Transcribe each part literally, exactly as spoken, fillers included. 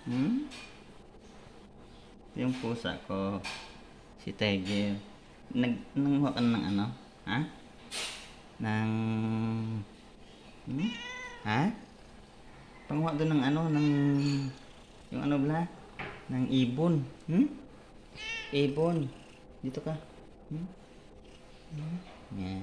Hmm? Yung pusa ko, si Tiger. Nag, nanguha ka ng ano? Ha? Ng... Hmm? Ha? Panguha doon ng ano, ng... Yung ano bala? Ng ibon. Hmm? Ibon. Dito ka. Hmm? Hmm? Yan.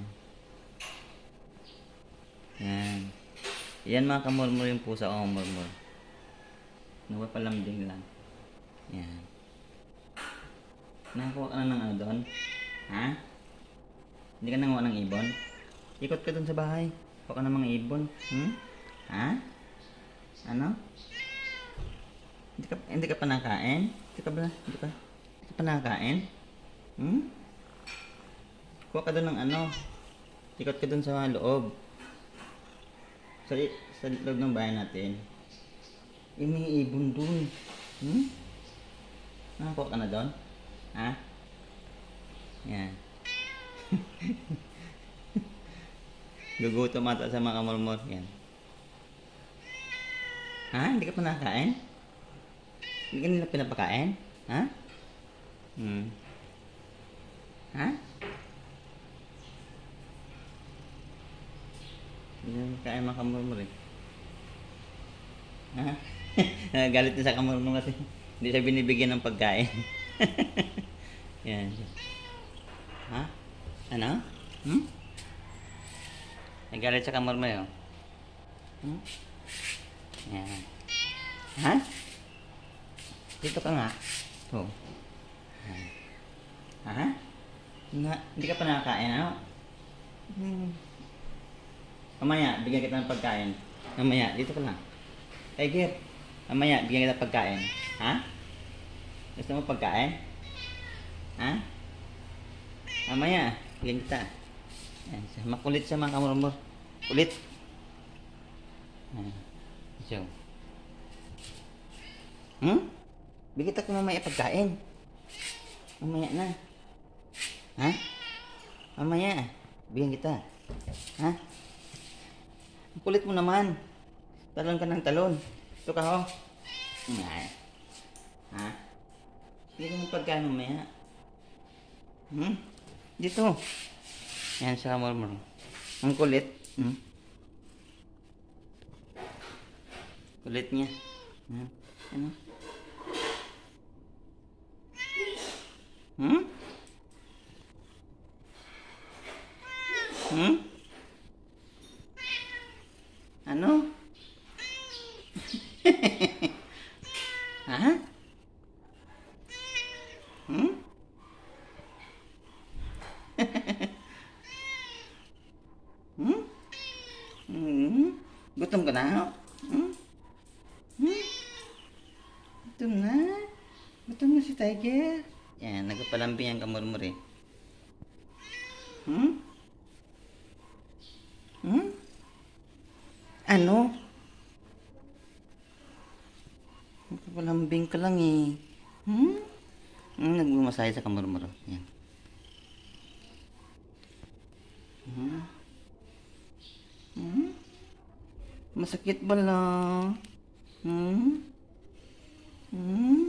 Yan. Yan mga kamurmur yung pusa ko, murmur. Napapalambing lang. Yan. Nakakuha ka na ng ano doon? Ha? Hindi ka nanguha ng ibon? Ikot ka doon sa bahay. Kuha ka ng mga ibon. Hmm? Ha? Ano? Hindi ka, hindi ka pa nakain? Hindi ka ba? Hindi ka, hindi ka pa nakain? Hmm? Kuha ka doon ng ano? Ikot ka doon sa loob. Sa, sa loob ng bahay natin. Eh, may ibon doon. Hmm? Nakakuha ka na doon? Ha? Yan. Gugutom ata sa mga kamurmur. Yan. Ha? Hindi ka pa nakakain? Hindi ka nila pinapakain? Ha? Hmm. Ha? Hindi na kain mga kamurmur eh. Ha? Galit na sa kamurmur kasi hindi siya binibigyan ng pagkain. Yan. Ha? Ano? Hmm? Nagalit sa kamurmur yun. Hmm? Yan. Ha? Dito ka nga. Oh. Ha? Nga, hindi ka pa nakakain, ano? Hmm. Mamaya, bigyan kita ng pagkain. Mamaya, dito ka lang. Tiger, mamaya, bigyan kita ng pagkain. Ha? Gusto mo pagkain? Ha? Mamaya, bigyan kita. Yan, makulit siya mga kamurmur. Kulit. Yan. So. Hmm? Bigyan kita ko mamaya pagkain. Mamaya na. Ha? Mamaya. Bigyan kita. Ha? Ang kulit mo naman. Talon ka ng talon. Ito ka ho. Nga. Ha? Bigyan mo pagkain mamaya. Hmm? Dito. Yan sa kamurmur. Ang kulit. Hmm? Kulit niya. Hmm? Ano? Hmm? Hmm? Ano? Ha? Hmm? Hmm? Hmm? Gutom ka na? Hmm? Hmm? Gutom na? Gutom na si Tiger? Yan, nagpapalambing ang kamurmur eh. Hmm? Hmm? Ano? Nagpapalambing ka lang eh. Hmm? Hmm, nagbumasahe sa kamurmur. Yan. Hmm? Hmm? Masakit ba lang? Hmm? Hmm?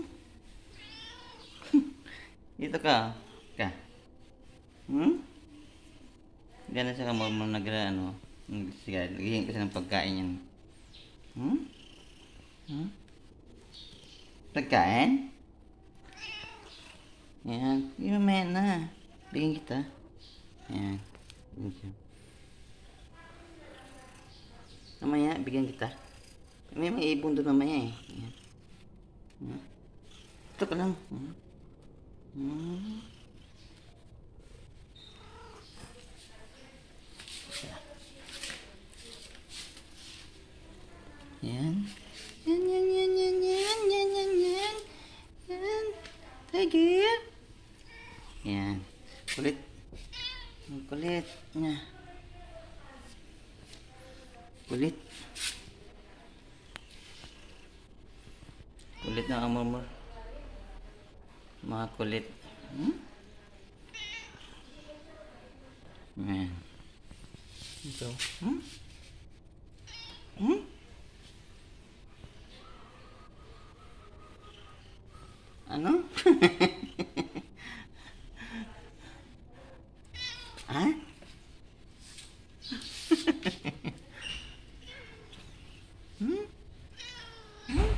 Dito ka. Ka. Hmm? Diyan na siya kamurmur nagra ano. Sige, lagyan kasi ng pagkain yan. Hmm? Hmm? Pagkain? Yan. Yung mamaya na. Bigyan kita. Yan. Mamaya, bigyan kita. May mga ibon doon mamaya eh. Yan. Hmm? Ito ka lang. Hmm? Hmm? Yan. Yan, yan, yan, yan, yan, yan, yan, yan. Yan. Tiger. Yan. Kulit. Ang kulit niya. Kulit. Kulit na kamurmur. Mga kulit. Hmm? Yan. Ito. Hmm? Hmm? Ha? Hmm? Hmm?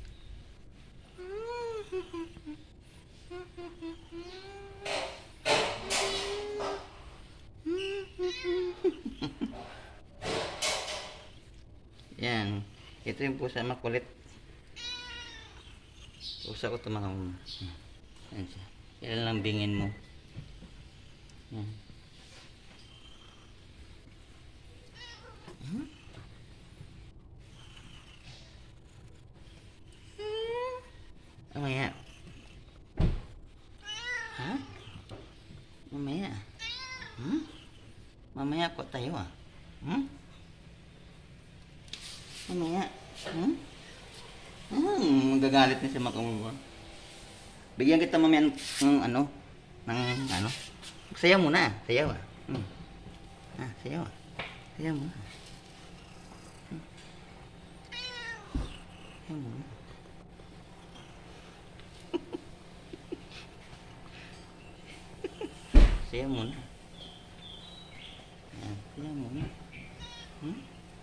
Yan. Ito yung pusa makulit. Pusa ko ito mga um. Yan siya. Ilan lang bingin mo. Yan. Hmm? Mamaya. Ha? Mamaya. Hmm? Mamaya ko tayo ah. Hmm? Mamaya. Hmm? Hmm, magagalit na si Makamura. Bigyan kita mamaya ng, ng ano, ng ano. Sayaw muna, sayaw ah. Hmm. Ah, sayaw ah. Sayaw muna. Hmm. Sayaw muna. Sayaw muna. Ayan, sayaw muna. Hmm?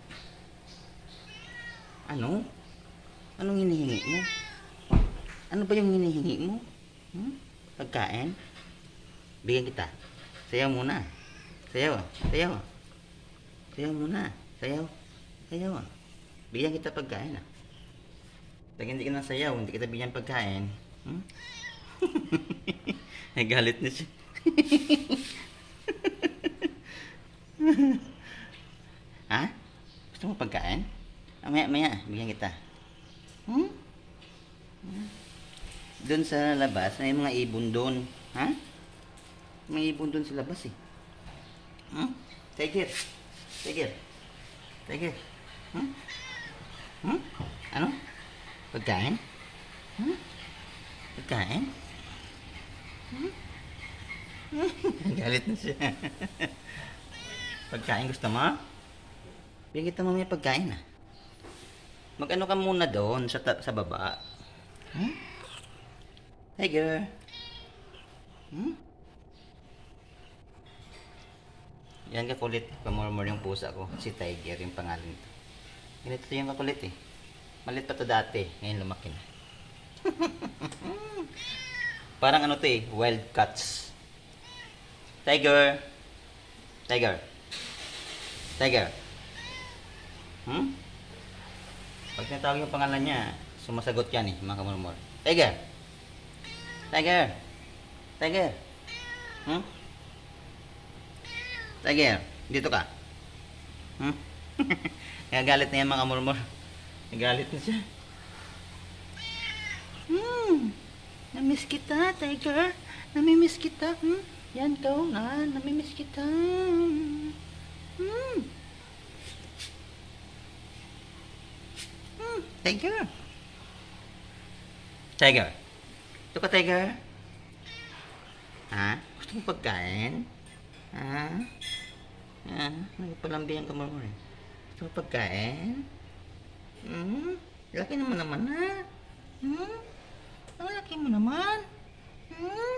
Ano? Anong hinihingi mo? Ano ba yung hinihingi mo? Hmm? Pagkain? Bigyan kita. Sayaw muna. Sayaw ah. Sayaw ah. Sayaw muna. Sayaw. Sayaw ah. Bigyan kita pagkain ah. Pag hindi ka na sayaw, hindi kita bigyan pagkain. Hmm? Nagalit na siya. Ha? Gusto mo pagkain? Maya, maya, bigyan kita. Hmm? Doon sa labas, may mga ibon doon. Ha? May ibon doon sa labas eh. Hmm? Tiger. Tiger. Tiger. Hmm? Hmm? Ano? Pagkain? Hmm? Pagkain? Hmm? Galit na siya. Pagkain gusto mo? Bigyan kita mamaya pagkain ah. Mag-ano ka muna doon sa, sa baba. Hmm? Tiger. Hmm? Yan kakulit. Pamurmur yung pusa ko. Si Tiger yung pangalan nito. Ganito yung kakulit eh. Malit pa to dati. Ngayon lumaki na. Parang ano to eh. Wild cats. Tiger. Tiger. Tiger. Hmm? Pag tinatawag yung pangalan niya, sumasagot yan eh, mga kamurmur. Tiger! Tiger! Tiger! Hmm? Tiger! Dito ka! Hmm? Nagagalit na yan mga kamurmur. Nagagalit na siya. Hmm! Namiss kita, Tiger! Namimiss kita! Hmm? Yan ka na, namimiss kita! Hmm! Tiger. Tiger. Ito ka, Tiger? Ha? Gusto mo pagkain? Ha? Ha? Nagpalambihan ka mo rin. Gusto mo pagkain? Hmm? Laki naman naman, ha? Hmm? Ang laki mo naman. Hmm?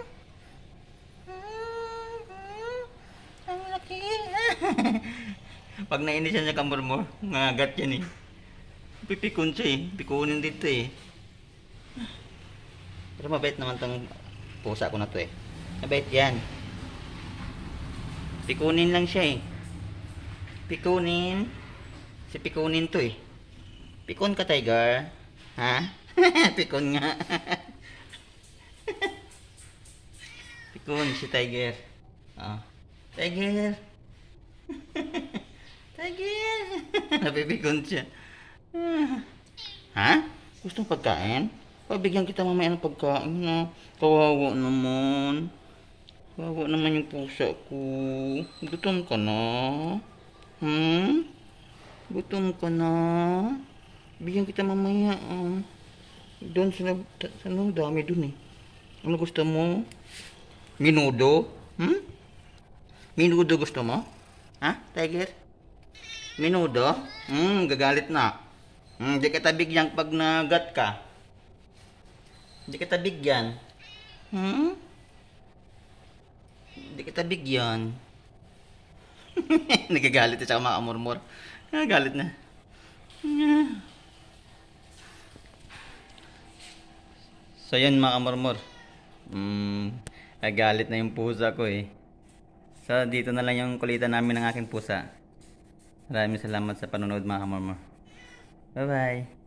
Hmm? Hmm? Ang laki. Pag nainis siya sa kamurmur, ngagat yan eh. Pipikon siya eh. Pikunin dito eh. Pero mabait naman tong pusa ko na to eh. Mabait yan. Pikunin lang siya eh. Pikunin. Si pikunin to eh. Pikon ka, Tiger. Ha? Pikon nga. Pikon si Tiger. Oh. Tiger. Tiger. Napipikon siya. Ha? Gusto mong pagkain? Pabigyan kita mamaya ng pagkain na. Kawawa naman. Kawawa naman yung pusa ko. Gutom ka na? Hmm? Gutom ka na? Bigyan kita mamaya. Uh. Doon sa, sa ano, dami doon eh. Ano gusto mo? Minudo? Hmm? Minudo gusto mo? Ha? Tiger? Minudo? Hmm, gagalit na. Hindi kita bigyan pag nagat ka. Hindi kita bigyan. Hmm? Hindi kita bigyan. Nagagalit at saka makamurmur. Nagagalit na. So yun mga kamurmur. Hmm, nagagalit na yung pusa ko eh. So dito na lang yung kulitan namin ng aking pusa. Maraming salamat sa panonood mga kamurmur. Bye bye.